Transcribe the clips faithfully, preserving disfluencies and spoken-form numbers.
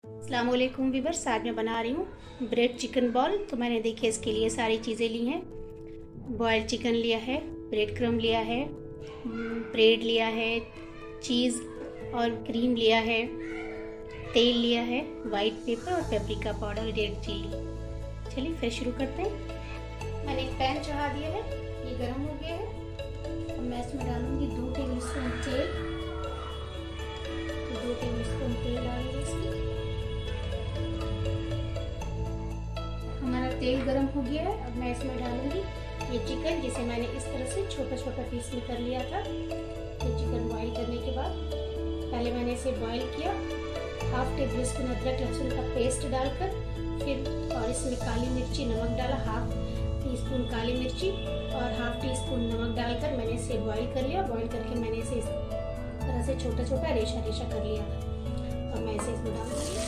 अस्सलाम वालेकुम व्यूअर्स, आज मैं बना रही हूँ ब्रेड चिकन बॉल। तो मैंने देखिए इसके लिए सारी चीज़ें ली हैं। बॉयल्ड चिकन लिया है, ब्रेड क्रम्ब लिया है, ब्रेड लिया है, चीज़ और क्रीम लिया है, तेल लिया है, वाइट पेपर और पेपरिका पाउडर, रेड चिली। चलिए फिर शुरू करते हैं। मैंने एक पैन चढ़ा दिया है, ये गर्म हो गया है। अब मैं इसमें डालूंगी दो टेबल स्पून तेल। दो टेबल स्पून तेल डालूंगी इसमें। हमारा तेल गरम हो गया है। अब मैं इसमें डालूंगी ये चिकन, जिसे मैंने इस तरह से छोटा छोटा पीस में कर लिया था। ये चिकन बॉईल करने के बाद पहले मैंने इसे बॉईल किया। हाफ टेबल स्पून अदरक लहसुन का पेस्ट डालकर, फिर और इसमें काली मिर्ची, नमक डाला, हाफ टी स्पून काली मिर्ची और हाफ टी स्पून नमक डालकर मैंने इसे बॉईल कर लिया। बॉईल करके मैंने इसे इस तरह से छोटा छोटा रेशा रेशा कर लिया था। और मैं इसे इसमें डाल दूँगी।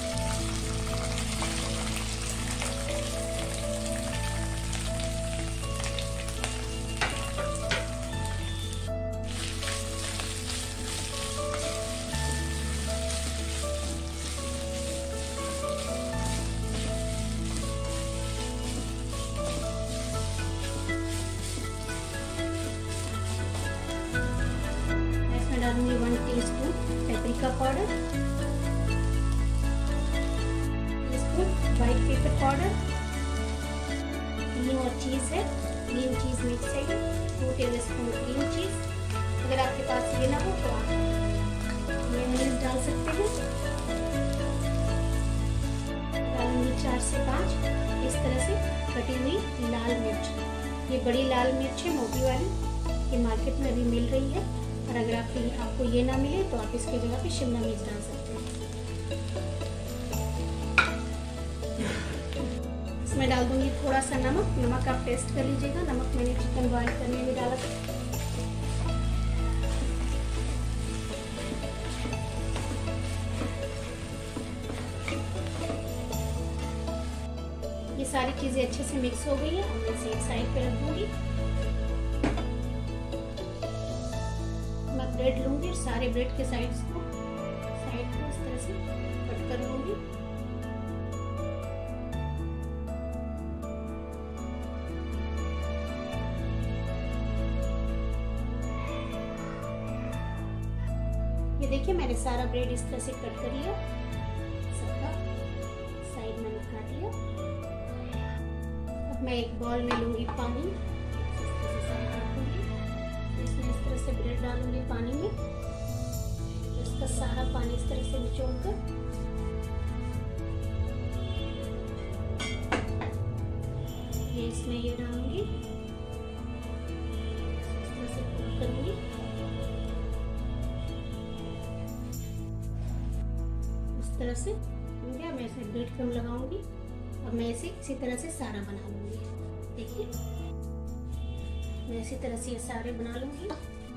डालूंगी one teaspoon paprika powder, teaspoon white pepper powder, cream और चीज़ है, क्रीम चीज़ मिक्स है, दो टेबल स्पून क्रीम चीज़। अगर आपके पास ये ना हो तो आप मेयोनीज डाल सकते हैं। डालूंगी चार से पाँच इस तरह से कटी हुई लाल मिर्च। ये बड़ी लाल मिर्च है, मोटी वाली, ये मार्केट में अभी मिल रही है। और अगर आप आपको ये ना मिले तो आप इसकी जगह पे शिमला मिर्च डाल सकते हैं। इसमें डाल दूंगी थोड़ा सा नमक। नमक आप टेस्ट कर लीजिएगा। नमक मैंने चिकन बॉईल करने में डाला था। ये सारी चीजें अच्छे से मिक्स हो गई है। अब मैं इसे एक साइड पे रख दूंगी। मैं ब्रेड लूंगी और सारे ब्रेड के साइड्स को साइड को इस तरह से कट कर लूंगी। ये देखिए मैंने सारा ब्रेड इस तरह से कट कर लिया। सबका साइड मैंने काट लिया। अब मैं एक बॉल में लूंगी पानी, से ब्रेड डालूंगी पानी में। इसका सारा पानी इस तरह से निचोड़कर ये इसमें ये डालूंगी, इस तरह से कोट करूंगी। इस तरह से हो गया। मैं इसमें ब्रेड क्रम्ब लगाऊंगी। अब मैं इसे इसी तरह से सारा बना लूंगी। देखिए मैं इसी तरह से ये सारे बना लूंगी।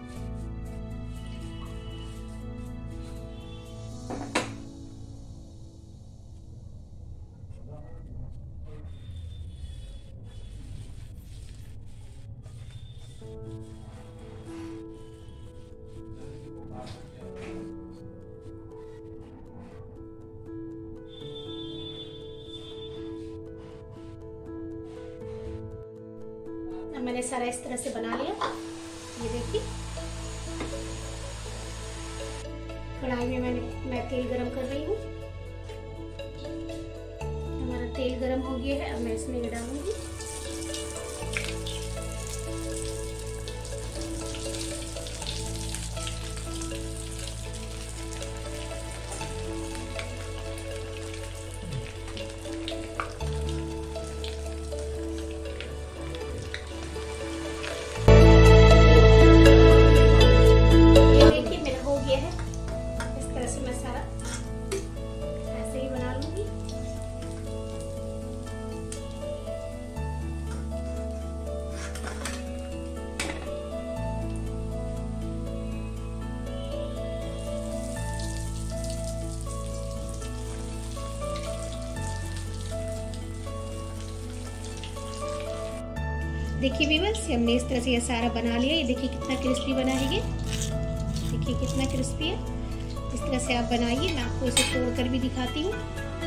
मैंने सारा इस तरह से बना लिया। ये देखिए कढ़ाई में मैंने मैं तेल गरम कर रही हूँ। हमारा तेल गरम हो गया है। अब मैं इसमें ये डालूंगी। देखिए व्यूअर्स, हमने इस तरह से ये सारा बना लिया। ये देखिए कितना क्रिस्पी बना है। ये देखिए कितना क्रिस्पी है। इस तरह से आप बनाइए। मैं आपको इसे तोड़ कर भी दिखाती हूँ।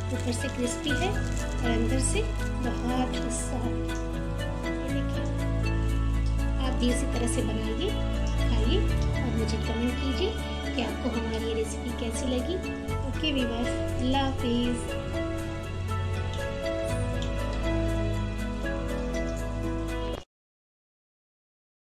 ऊपर से क्रिस्पी है और अंदर से बहुत ही सॉफ्ट। ये देखिए, आप भी इसी तरह से बनाइए, खाइए और मुझे कमेंट कीजिए कि आपको हमारी ये रेसिपी कैसी लगी। ओके वीवर्स, अल्लाह हाफिज़।